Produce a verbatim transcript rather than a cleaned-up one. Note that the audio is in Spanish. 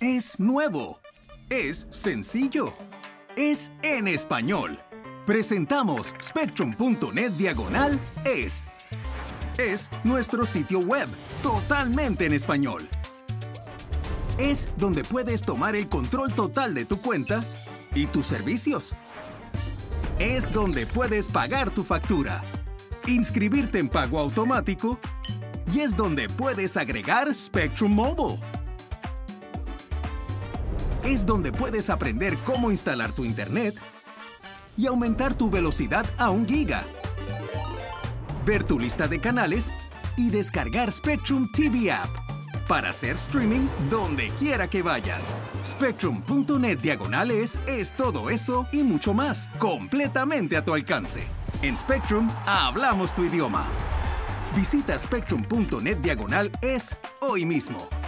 Es nuevo. Es sencillo. Es en español. Presentamos Spectrum punto net diagonal es. Es nuestro sitio web, totalmente en español. Es donde puedes tomar el control total de tu cuenta y tus servicios. Es donde puedes pagar tu factura, inscribirte en pago automático y es donde puedes agregar Spectrum Mobile. Es donde puedes aprender cómo instalar tu internet y aumentar tu velocidad a un giga, ver tu lista de canales y descargar Spectrum T V App para hacer streaming donde quiera que vayas. Spectrum punto net diagonal es es todo eso y mucho más, completamente a tu alcance. En Spectrum, hablamos tu idioma. Visita Spectrum punto net diagonal es hoy mismo.